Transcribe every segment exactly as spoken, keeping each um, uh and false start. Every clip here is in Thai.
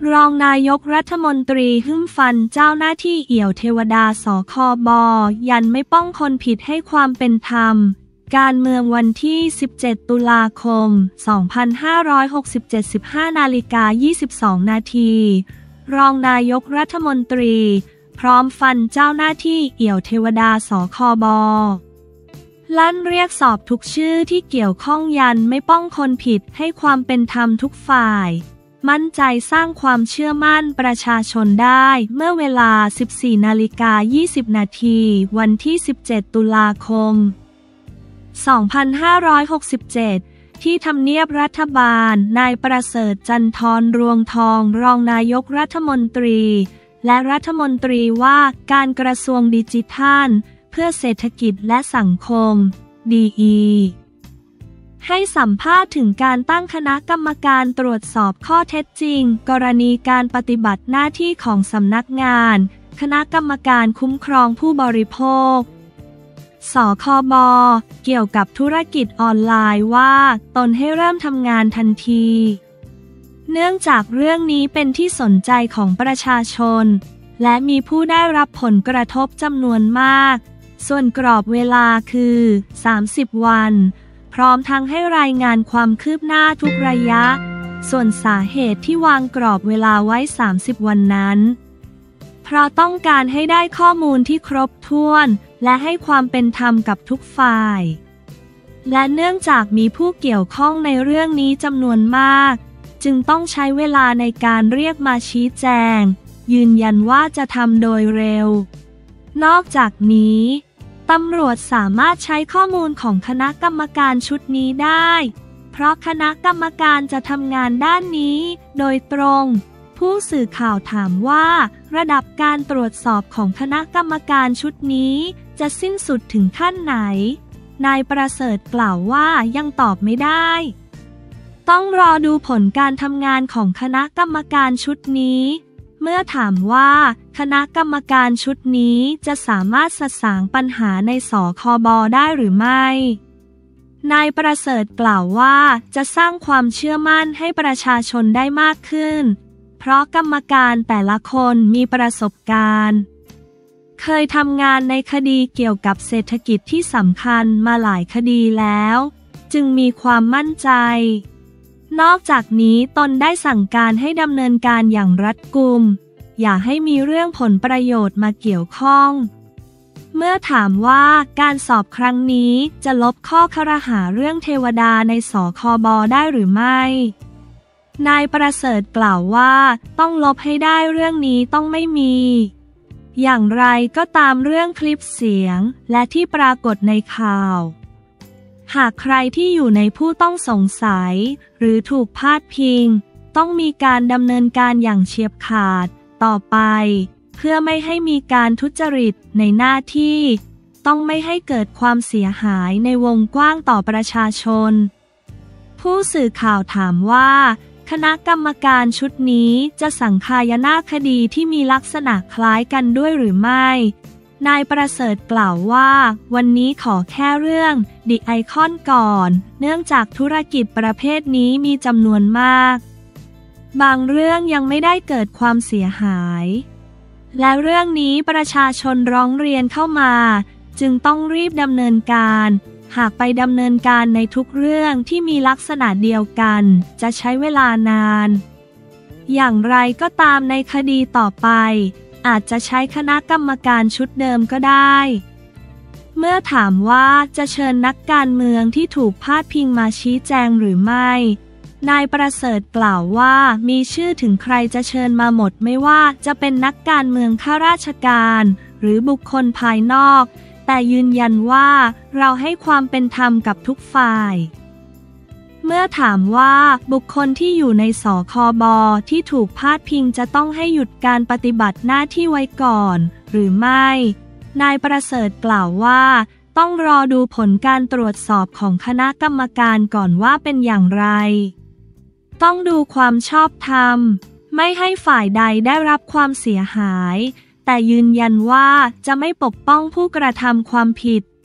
รองนายกรัฐมนตรีหึ่มฟันเจ้าหน้าที่เอี่ยวเทวดาสคบยันไม่ป้องคนผิดให้ความเป็นธรรมการเมืองวันที่สิบเจ็ดตุลาคมสองพันห้าร้อยหกสิบเจ็ด สิบห้านาฬิกายี่สิบสองนาทีรองนายกรัฐมนตรีพร้อมฟันเจ้าหน้าที่เอี่ยวเทวดาสคบลั่นเรียกสอบทุกชื่อที่เกี่ยวข้องยันไม่ป้องคนผิดให้ความเป็นธรรมทุกฝ่ายมั่นใจสร้างความเชื่อมั่นประชาชนได้เมื่อเวลา สิบสี่นาฬิกายี่สิบนาทีวันที่สิบเจ็ดตุลาคมสองพันห้าร้อยหกสิบเจ็ดที่ทำเนียบรัฐบาลนายประเสริฐจันทร์รวงทองรองนายกรัฐมนตรีและรัฐมนตรีว่าการกระทรวงดิจิทัลเพื่อเศรษฐกิจและสังคม ดี อี ให้สัมภาษณ์ถึงการตั้งคณะกรรมการตรวจสอบข้อเท็จจริงกรณีการปฏิบัติหน้าที่ของสำนักงานคณะกรรมการคุ้มครองผู้บริโภคสคบเกี่ยวกับธุรกิจออนไลน์ว่าตนให้เริ่มทำงานทันทีเนื่องจากเรื่องนี้เป็นที่สนใจของประชาชนและมีผู้ได้รับผลกระทบจำนวนมากส่วนกรอบเวลาคือสามสิบวันพร้อมทั้งให้รายงานความคืบหน้าทุกระยะส่วนสาเหตุที่วางกรอบเวลาไว้สามสิบวันนั้นเพราะต้องการให้ได้ข้อมูลที่ครบถ้วนและให้ความเป็นธรรมกับทุกฝ่ายและเนื่องจากมีผู้เกี่ยวข้องในเรื่องนี้จำนวนมากจึงต้องใช้เวลาในการเรียกมาชี้แจงยืนยันว่าจะทำโดยเร็วนอกจากนี้ตำรวจสามารถใช้ข้อมูลของคณะกรรมการชุดนี้ได้เพราะคณะกรรมการจะทำงานด้านนี้โดยตรงผู้สื่อข่าวถามว่าระดับการตรวจสอบของคณะกรรมการชุดนี้จะสิ้นสุดถึงขั้นไหนนายประเสริฐกล่าวว่ายังตอบไม่ได้ต้องรอดูผลการทำงานของคณะกรรมการชุดนี้เมื่อถามว่าคณะกรรมการชุดนี้จะสามารถสะสางปัญหาในสคบได้หรือไม่นายประเสริฐกล่าวว่าจะสร้างความเชื่อมั่นให้ประชาชนได้มากขึ้นเพราะกรรมการแต่ละคนมีประสบการณ์เคยทำงานในคดีเกี่ยวกับเศรษฐกิจที่สำคัญมาหลายคดีแล้วจึงมีความมั่นใจนอกจากนี้ตนได้สั่งการให้ดำเนินการอย่างรัดกุมอย่าให้มีเรื่องผลประโยชน์มาเกี่ยวข้องเมื่อถามว่าการสอบครั้งนี้จะลบข้อครหาเรื่องเทวดาในสคบได้หรือไม่นายประเสริฐกล่าวว่าต้องลบให้ได้เรื่องนี้ต้องไม่มีอย่างไรก็ตามเรื่องคลิปเสียงและที่ปรากฏในข่าวหากใครที่อยู่ในผู้ต้องสงสัยหรือถูกพาดพิงต้องมีการดำเนินการอย่างเฉียบขาดต่อไปเพื่อไม่ให้มีการทุจริตในหน้าที่ต้องไม่ให้เกิดความเสียหายในวงกว้างต่อประชาชนผู้สื่อข่าวถามว่าคณะกรรมการชุดนี้จะสังคายนาคดีที่มีลักษณะคล้ายกันด้วยหรือไม่นายประเสริฐกล่าวว่าวันนี้ขอแค่เรื่องดิไอคอนก่อนเนื่องจากธุรกิจประเภทนี้มีจำนวนมากบางเรื่องยังไม่ได้เกิดความเสียหายและเรื่องนี้ประชาชนร้องเรียนเข้ามาจึงต้องรีบดำเนินการหากไปดำเนินการในทุกเรื่องที่มีลักษณะเดียวกันจะใช้เวลานานอย่างไรก็ตามในคดีต่อไปอาจจะใช้คณะกรรมการชุดเดิมก็ได้เมื่อถามว่าจะเชิญนักการเมืองที่ถูกพาดพิงมาชี้แจงหรือไม่นายประเสริฐกล่าวว่ามีชื่อถึงใครจะเชิญมาหมดไม่ว่าจะเป็นนักการเมืองข้าราชการหรือบุคคลภายนอกแต่ยืนยันว่าเราให้ความเป็นธรรมกับทุกฝ่ายเมื่อถามว่าบุคคลที่อยู่ในสคบที่ถูกพาดพิงจะต้องให้หยุดการปฏิบัติหน้าที่ไว้ก่อนหรือไม่นายประเสริฐกล่าวว่าต้องรอดูผลการตรวจสอบของคณะกรรมการก่อนว่าเป็นอย่างไรต้องดูความชอบธรรมไม่ให้ฝ่ายใดได้รับความเสียหายแต่ยืนยันว่าจะไม่ปกป้องผู้กระทำความผิด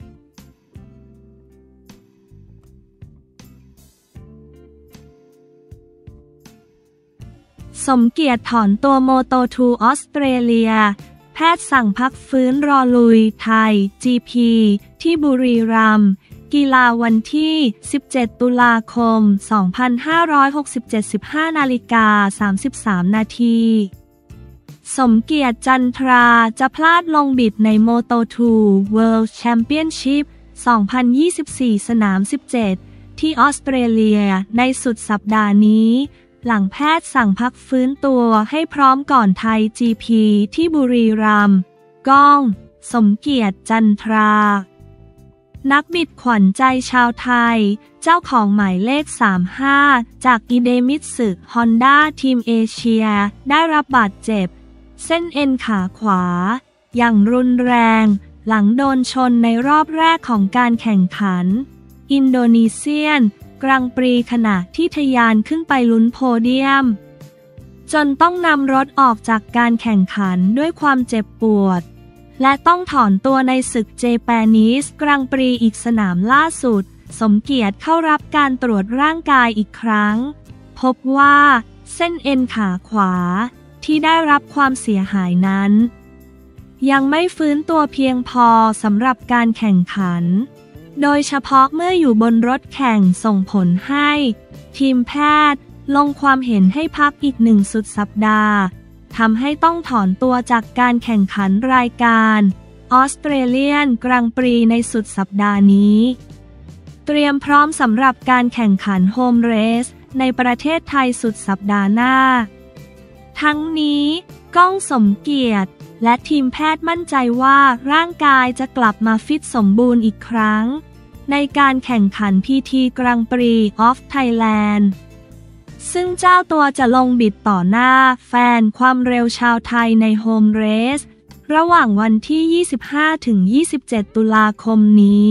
สมเกียรติถอนตัวโมโต ทู ออสเตรเลียแพทย์สั่งพักฟื้นรอลุยไทย จี พี ที่บุรีรัมย์กีฬาวันที่ สิบเจ็ด ตุลาคม สองพันห้าร้อยหกสิบเจ็ด สิบห้า นาฬิกา สามสิบสาม นาที สมเกียรติจันทราจะพลาดลงบิดในโมโต ทู World Championship สองพันยี่สิบสี่ สนาม สิบเจ็ด ที่ออสเตรเลียในสุดสัปดาห์นี้หลังแพทย์สั่งพักฟื้นตัวให้พร้อมก่อนไทย จี พี ที่บุรีรัมย์ก้อง สมเกียรติจันทรานักบิดขวัญใจชาวไทยเจ้าของหมายเลขสามสิบห้าจากอิเดมิตสึฮอนด้าทีมเอเชียได้รับบาดเจ็บเส้นเอ็นขาขวาอย่างรุนแรงหลังโดนชนในรอบแรกของการแข่งขันอินโดนีเซียนกรังปรีขณะที่ทะยานขึ้นไปลุ้นโพเดียมจนต้องนำรถออกจากการแข่งขันด้วยความเจ็บปวดและต้องถอนตัวในศึกเจแปนิสกรังปรีอีกสนามล่าสุดสมเกียรติเข้ารับการตรวจร่างกายอีกครั้งพบว่าเส้นเอ็นขาขวาที่ได้รับความเสียหายนั้นยังไม่ฟื้นตัวเพียงพอสำหรับการแข่งขันโดยเฉพาะเมื่ออยู่บนรถแข่งส่งผลให้ทีมแพทย์ลงความเห็นให้พักอีกหนึ่งสุดสัปดาห์ทำให้ต้องถอนตัวจากการแข่งขันรายการออสเตรเลียนกรังปรีในสุดสัปดาห์นี้เตรียมพร้อมสำหรับการแข่งขันโฮมเรสในประเทศไทยสุดสัปดาห์หน้าทั้งนี้ก้องสมเกียรติและทีมแพทย์มั่นใจว่าร่างกายจะกลับมาฟิตสมบูรณ์อีกครั้งในการแข่งขัน พี ที กรังปรีออฟไทยแลนด์ซึ่งเจ้าตัวจะลงบิดต่อหน้าแฟนความเร็วชาวไทยในโฮมเรสระหว่างวันที่ ยี่สิบห้าถึงยี่สิบเจ็ด ตุลาคมนี้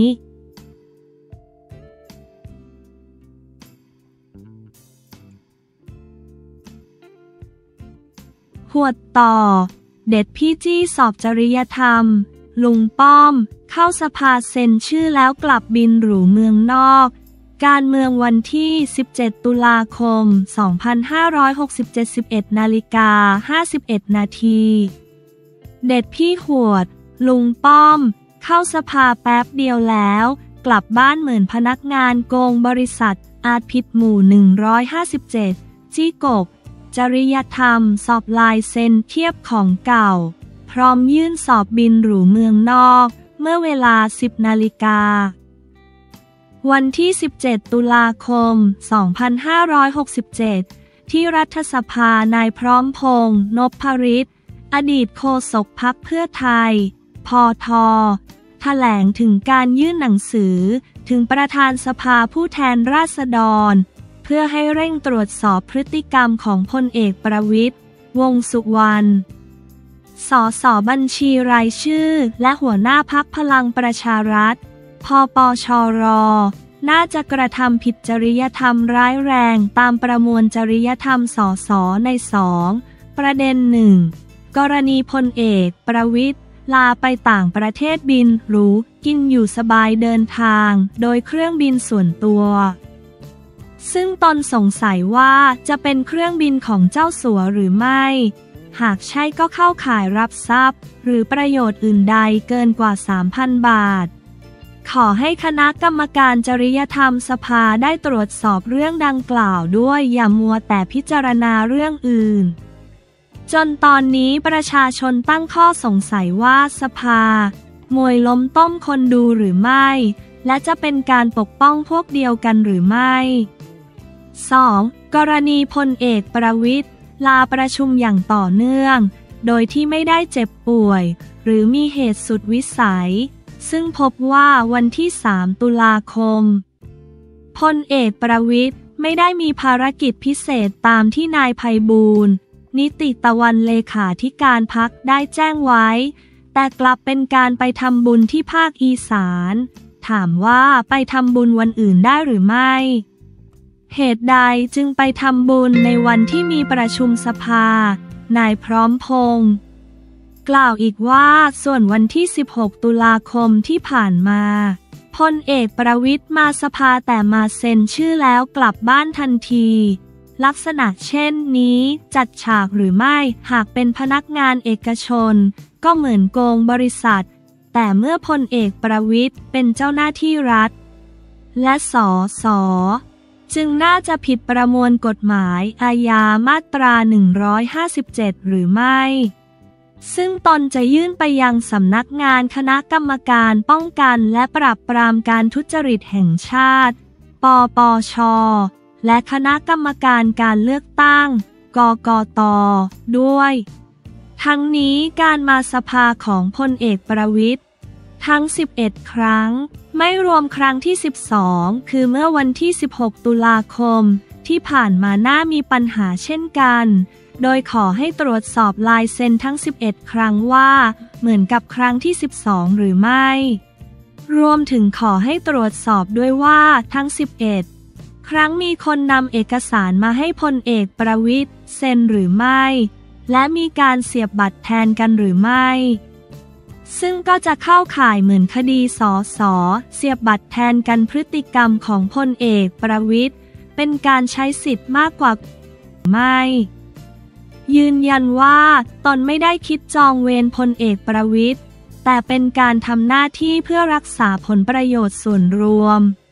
หวดต่อเด็ดพี่จี้สอบจริยธรรมลุงป้อมเข้าสภาเซ็นชื่อแล้วกลับบินหรูเมืองนอกการเมืองวันที่ สิบเจ็ด ตุลาคม สองพันห้าร้อยหกสิบเจ็ด สิบเอ็ด นาฬิกา ห้าสิบเอ็ด นาทีเด็ดพี่หวดลุงป้อมเข้าสภาแป๊บเดียวแล้วกลับบ้านเหมือนพนักงานโกงบริษัทอาจผิดหมู่หนึ่งร้อยห้าสิบเจ็ดจี้กบจริยธรรมสอบลายเซ็นเทียบของเก่าพร้อมยื่นสอบบินหรูเมืองนอกเมื่อเวลา สิบ นาฬิกาวันที่ สิบเจ็ด ตุลาคม สองพันห้าร้อยหกสิบเจ็ด ที่รัฐสภานายพร้อมพงษ์นพฤทธิ์อดีตโฆษกพรรคเพื่อไทยพท.แถลงถึงการยื่นหนังสือถึงประธานสภาผู้แทนราษฎรเพื่อให้เร่งตรวจสอบพฤติกรรมของพลเอกประวิตรวงษ์สุวรรณสสบัญชีรายชื่อและหัวหน้าพรรคพลังประชารัฐพปชรน่าจะกระทำผิดจริยธรรมร้ายแรงตามประมวลจริยธรรมสสในสองประเด็นหนึ่งกรณีพลเอกประวิตรลาไปต่างประเทศบินหรูกินอยู่สบายเดินทางโดยเครื่องบินส่วนตัวซึ่งตนสงสัยว่าจะเป็นเครื่องบินของเจ้าสัวหรือไม่หากใช่ก็เข้าข่ายรับทรัพย์หรือประโยชน์อื่นใดเกินกว่า สามพัน บาทขอให้คณะกรรมการจริยธรรมสภาได้ตรวจสอบเรื่องดังกล่าวด้วยอย่ามัวแต่พิจารณาเรื่องอื่นจนตอนนี้ประชาชนตั้งข้อสงสัยว่าสภามวยล้มต้มคนดูหรือไม่และจะเป็นการปกป้องพวกเดียวกันหรือไม่ สอง กรณีพลเอกประวิตรลาประชุมอย่างต่อเนื่องโดยที่ไม่ได้เจ็บป่วยหรือมีเหตุสุดวิสัยซึ่งพบว่าวันที่ สาม ตุลาคมพลเอกประวิตรไม่ได้มีภารกิจพิเศษตามที่นายไพบูลย์นิติตะวันเลขาธิการพรรคได้แจ้งไว้แต่กลับเป็นการไปทำบุญที่ภาคอีสานถามว่าไปทำบุญวันอื่นได้หรือไม่เหตุใดจึงไปทำบุญในวันที่มีประชุมสภานายพร้อมพงษ์กล่าวอีกว่าส่วนวันที่ สิบหก ตุลาคมที่ผ่านมาพ พลเอกประวิตรมาสภาแต่มาเซ็นชื่อแล้วกลับบ้านทันทีลักษณะเช่นนี้จัดฉากหรือไม่หากเป็นพนักงานเอกชนก็เหมือนโกงบริษัทแต่เมื่อพลเอกประวิตรเป็นเจ้าหน้าที่รัฐและสสจึงน่าจะผิดประมวลกฎหมายอาญามาตราหนึ่งร้อยห้าสิบเจ็ดหรือไม่ซึ่งตนจะยื่นไปยังสำนักงานคณะกรรมการป้องกันและปราบปรามการทุจริตแห่งชาติปปช.และคณะกรรมการการเลือกตั้งกกต.ด้วย ทั้งนี้การมาสภาของพลเอกประวิตรทั้งสิบเอ็ดครั้งไม่รวมครั้งที่สิบสองคือเมื่อวันที่สิบหกตุลาคมที่ผ่านมาน่ามีปัญหาเช่นกันโดยขอให้ตรวจสอบลายเซ็นทั้งสิบเอ็ดครั้งว่าเหมือนกับครั้งที่สิบสองหรือไม่รวมถึงขอให้ตรวจสอบด้วยว่าทั้งสิบเอ็ดครั้งมีคนนำเอกสารมาให้พลเอกประวิตรเซ็นหรือไม่และมีการเสียบบัตรแทนกันหรือไม่ซึ่งก็จะเข้าข่ายเหมือนคดีสสเสียบบัตรแทนกันพฤติกรรมของพลเอกประวิตรเป็นการใช้สิทธิ์มากกว่าไม่ยืนยันว่าตนไม่ได้คิดจองเวรพลเอกประวิตรแต่เป็นการทำหน้าที่เพื่อรักษาผลประโยชน์ส่วนรวม